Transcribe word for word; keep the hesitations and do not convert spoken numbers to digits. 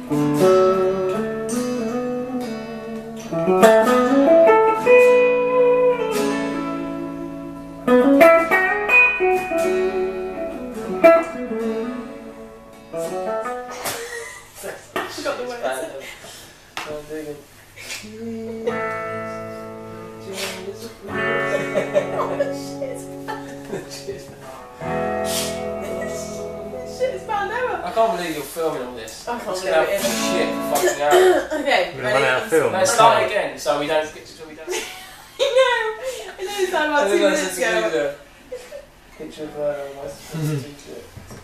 I can't believe you're filming all this. I can't it's believe gonna it. have shit fucking out. Okay, We're gonna run out of film. Let's start again, so we don't get to. So we don't. I know. I know. It's time about two minutes ago. Picture of uh, my teacher.